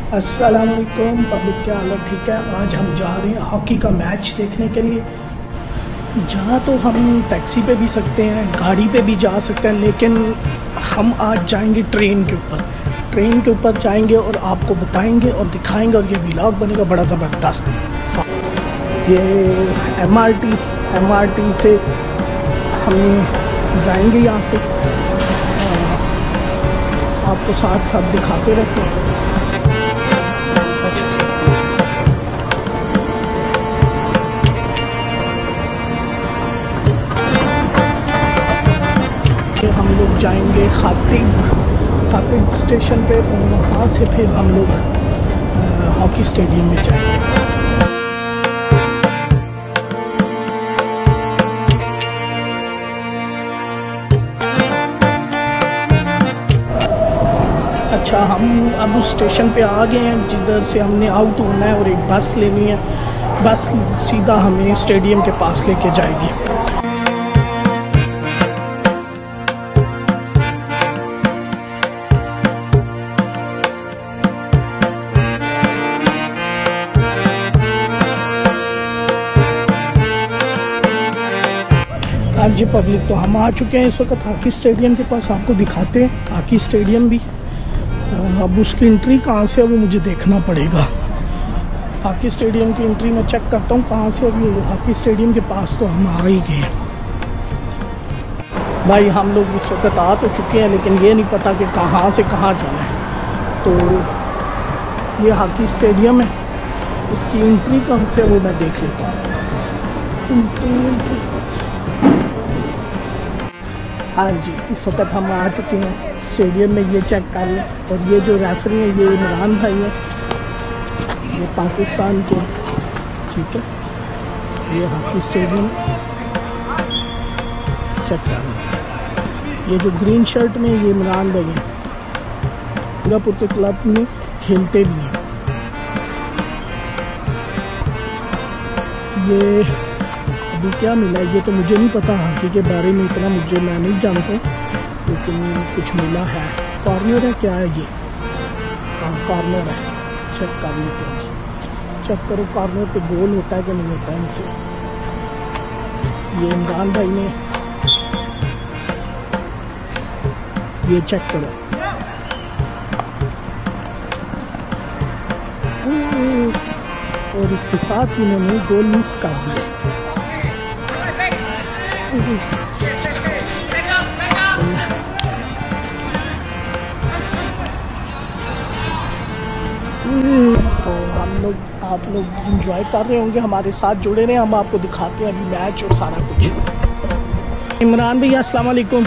अस्सलामुअलैकुम पब्लिक, क्या हालत? ठीक है। आज हम जा रहे हैं हॉकी का मैच देखने के लिए। जहाँ तो हम टैक्सी पे भी सकते हैं, गाड़ी पे भी जा सकते हैं, लेकिन हम आज जाएंगे ट्रेन के ऊपर। ट्रेन के ऊपर जाएंगे और आपको बताएंगे और दिखाएंगे, और ये व्लॉग बनेगा बड़ा ज़बरदस्त। ये MRT से हम जाएंगे यहाँ से, आपको साथ साथ दिखाते रहते हैं। हम लोग जाएंगे खातिब स्टेशन पे, और वहाँ से फिर हम लोग हॉकी स्टेडियम में जाएंगे। अच्छा, हम अब उस स्टेशन पे आ गए हैं जिधर से हमने आउट होना है, और एक बस लेनी है। बस सीधा हमें स्टेडियम के पास लेके जाएगी। हाँ जी पब्लिक, तो हम आ चुके हैं इस वक्त हॉकी स्टेडियम के पास। आपको दिखाते हैं हॉकी स्टेडियम भी। अब उसकी एंट्री कहाँ से है वो मुझे देखना पड़ेगा। हॉकी स्टेडियम की एंट्री मैं चेक करता हूँ कहाँ से। अभी हॉकी स्टेडियम के पास तो हम आ ही गए भाई। हम लोग इस वक्त आ तो चुके हैं, लेकिन ये नहीं पता कि कहाँ से कहाँ जाना है। तो ये हॉकी स्टेडियम है, इसकी एंट्री कहाँ से वो मैं देख लेता हूँ। हाँ जी, इस वक्त हम आ चुके हैं स्टेडियम में। ये चेक कर लें। और ये जो रेफरी है ये इमरान भाई है, ये पाकिस्तान के। ठीक है, ये हॉकी स्टेडियम चेक कर लें। ये जो ग्रीन शर्ट में ये इमरान भाई है, सिंगापुर के क्लब में खेलते भी हैं। ये अभी क्या मिला है ये तो मुझे नहीं पता, हॉकी के बारे में इतना मैं नहीं जानता, लेकिन कुछ मिला है। कॉर्नर है, क्या है ये? हाँ कॉर्नर है। चेक कर लेते हैं, चेक करो कॉर्नर पे गोल होता है कि नहीं होता है इनसे। ये इमरान भाई ने ये चेक करो। और इसके साथ इन्होंने गोल मिस कर दिया। तो आप लोग इंजॉय कर रहे होंगे, हमारे साथ जुड़े रहे। हम आपको दिखाते हैं अभी मैच और सारा कुछ। इमरान भैया अस्सलाम वालेकुम।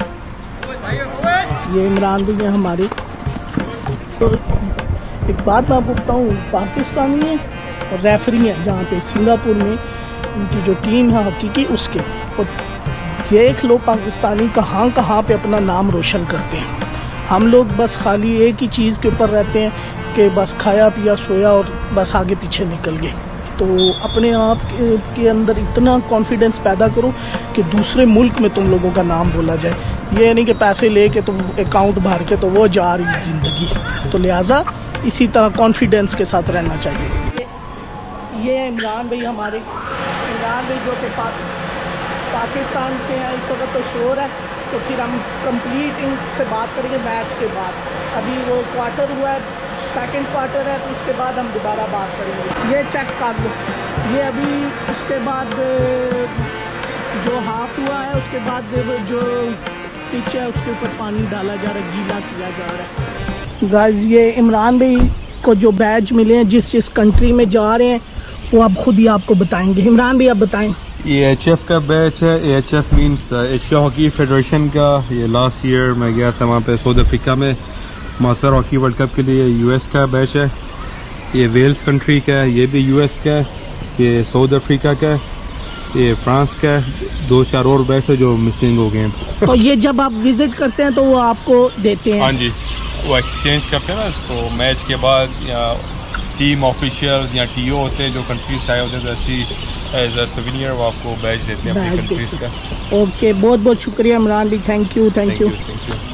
ये इमरान भैया हमारे। तो एक बात मैं आपको बताऊँ, पाकिस्तानी है और रेफरी है जहाँ पे सिंगापुर में उनकी जो टीम है हॉकी की, उसके। और देख लो पाकिस्तानी कहाँ कहाँ पे अपना नाम रोशन करते हैं। हम लोग बस खाली एक ही चीज़ के ऊपर रहते हैं कि बस खाया पिया सोया और बस आगे पीछे निकल गए। तो अपने आप के अंदर इतना कॉन्फिडेंस पैदा करो कि दूसरे मुल्क में तुम लोगों का नाम बोला जाए। ये नहीं कि पैसे ले के तुम अकाउंट भर के तो वो जा रही ज़िंदगी। तो लिहाजा इसी तरह कॉन्फिडेंस के साथ रहना चाहिए। ये इमरान भाई हमारे, इमरान भाई जो कि पाकिस्तान से हैं इस वक्त, तो शोर है। तो फिर हम कंप्लीट इनसे बात करेंगे मैच के बाद। अभी वो क्वार्टर हुआ है, सेकंड क्वार्टर है, तो उसके बाद हम दोबारा बात करेंगे। ये चेक कर लो, ये अभी उसके बाद जो हाफ हुआ है, उसके बाद जो पिच है उसके ऊपर पानी डाला जा रहा है, गीला किया जा रहा है। गाइस, ये इमरान भाई को जो बैच मिले हैं जिस कंट्री में जा रहे हैं वो आप खुद ही आपको बताएंगे। इमरान भाई आप बताएं। ये HF का बैच है। HF means Asia Hockey Federation का। ये लास्ट ईयर मैं गया था वहाँ पे साउथ अफ्रीका में मास्टर हॉकी वर्ल्ड कप के लिए। US का बैच है। ये वेल्स कंट्री का है, ये भी US का है, ये साउथ अफ्रीका का है, ये फ्रांस का है। 2-4 और बैच है जो मिसिंग हो गए हैं। तो ये जब आप विजिट करते हैं तो वो आपको देते हैं? हाँ जी, वो एक्सचेंज करते हैं ना। तो मैच के बाद या टीम ऑफिशियल्स या TO होते हैं जो कंट्रीज से आए होते हैं, तो ऐसी एज अ सोवेनियर वो आपको बैच देते हैं अपनी कंट्रीज का। ओके, बहुत बहुत शुक्रिया इमरान भी। Thank you.